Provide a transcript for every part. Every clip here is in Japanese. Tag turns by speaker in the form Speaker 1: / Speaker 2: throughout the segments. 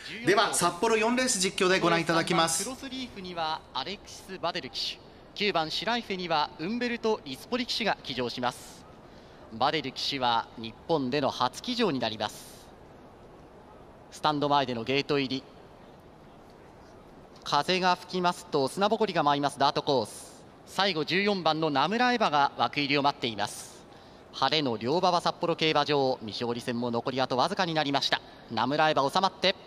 Speaker 1: では札幌4レース実況でご覧いただきます。
Speaker 2: クロスリーフにはアレクシス・バデル騎手、9番シュライフェにはウンベルト・リスポリ騎手が騎乗します。バデル騎手は日本での初騎乗になります。スタンド前でのゲート入り、風が吹きますと砂ぼこりが舞いますダートコース。最後14番のナムラエバが枠入りを待っています。晴れの両馬場札幌競馬場、未勝利戦も残りあとわずかになりました。ナムラエバ収まって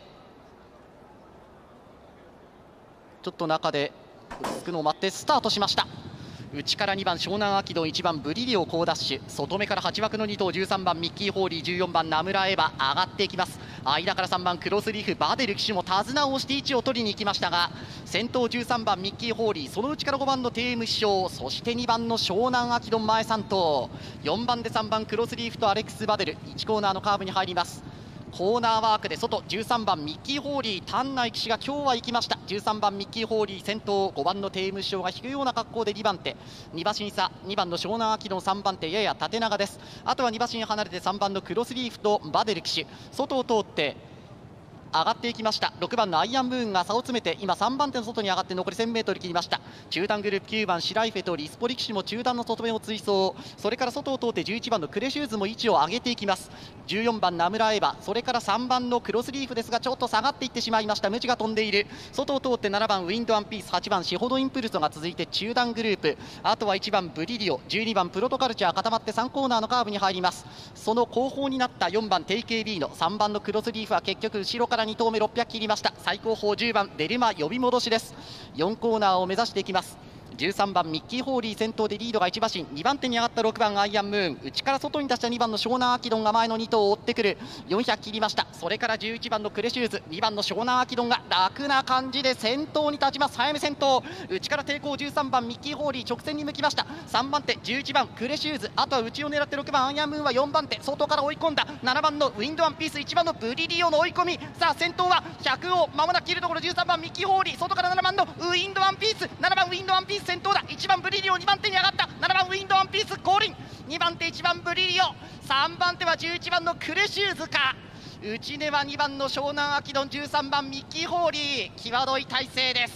Speaker 2: ちょっと中で落ち着くのを待ってスタートしました。内から2番湘南アキドン、1番ブリリオ好ダッシュ、外目から8枠の2頭、13番ミッキーホーリー、14番ナムラエバ上がっていきます。間から3番クロスリーフバデル騎手も手綱を押して位置を取りに行きましたが、先頭13番ミッキーホーリー、その内から5番のテーム師匠、そして2番の湘南アキドン前3頭、4番で3番クロスリーフとアレックス・バデル、1コーナーのカーブに入ります。コーナーワークで外、13番ミッキーホーリー、丹内騎手が今日は行きました。13番ミッキーホーリー先頭、5番のテーム師匠が引くような格好で2番手、2馬身差、2番の湘南アキドン3番手やや縦長です。あとは2馬身離れて3番のクロスリーフとバデル騎手、外を通って上がっていきました。6番のアイアンムーンが差を詰めて今3番手の外に上がって残り 1000m 切りました。中段グループ9番シライフェとリスポリ騎手も中段の外目を追走、それから外を通って11番のクレシューズも位置を上げていきます。14番ナムラエバ、それから3番のクロスリーフですがちょっと下がっていってしまいました。ムチが飛んでいる。外を通って7番ウィンドワンピース、8番シホドインプルソが続いて中段グループ、あとは1番ブリリオ、12番プロトカルチャー固まって3コーナーのカーブに入ります。その後方になった4番テイケイビーノ、3番のクロスリーフは結局後ろから2頭目600切りました。最高峰10番デルマ呼び戻しです。4コーナーを目指していきます。13番ミッキーホーリー先頭でリードが1馬身、2番手に上がった6番アイアンムーン、内から外に出した2番の湘南アキドンが前の2頭を追ってくる。400切りました。それから11番のクレシューズ、2番の湘南アキドンが楽な感じで先頭に立ちます。早め先頭、内から抵抗13番ミッキーホーリー直線に向きました。3番手11番クレシューズ、あとは内を狙って6番アイアンムーンは4番手、外から追い込んだ7番のウィンドワンピース、1番のブリリオの追い込み。さあ先頭は100を間もなく切るところ、13番ミッキーホーリー、外から7番のウィンドワンピース、7番ウィンドワンピース先頭だ。1番ブリリオ2番手に上がった。7番ウィンドワンピース降臨、2番手1番ブリリオ、3番手は11番のクレシューズか。内根は2番の湘南アキドン、13番ミッキーホーリー、際どい体勢です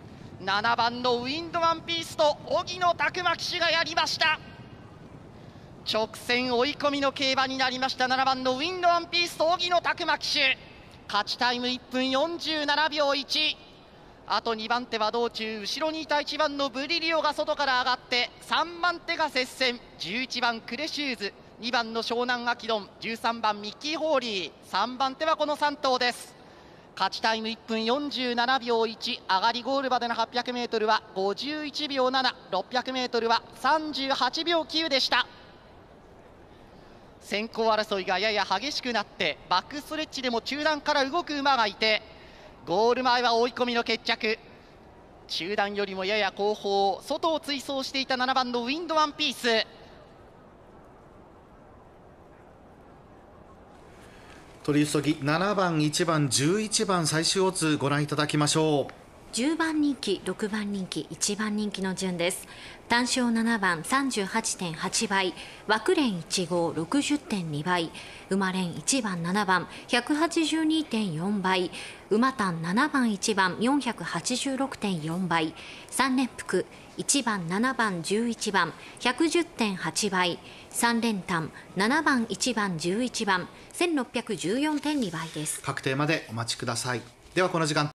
Speaker 2: 。7番のウィンドワンピースと荻野拓馬騎手がやりました。直線追い込みの競馬になりました。7番のウィンドワンピースと荻野拓馬騎手、勝ちタイム1分47秒1。あと2番手は道中、後ろにいた1番のブリリオが外から上がって、3番手が接戦、11番クレシューズ、2番の湘南アキドン、13番ミッキーホーリー、3番手はこの3頭です。勝ちタイム1分47秒1、上がりゴールまでの 800m は51秒7、600m は38秒9でした。先行争いがやや激しくなって、バックストレッチでも中段から動く馬がいて、ゴール前は追い込みの決着。中段よりもやや後方、外を追走していた7番のウィンドワンピース。
Speaker 1: 取り急ぎ7番1番11番最終オッズご覧いただきましょう。
Speaker 3: 10番人気、6番人気、1番人気の順です。単勝7番 38.8 倍、枠連1号 60.2 倍、馬連1番7番 182.4 倍、馬単7番1番 486.4 倍、3連複1番7番11番 110.8 倍、3連単7番1番11番 1614.2 倍です。
Speaker 1: 確定までお待ちください。ではこの時間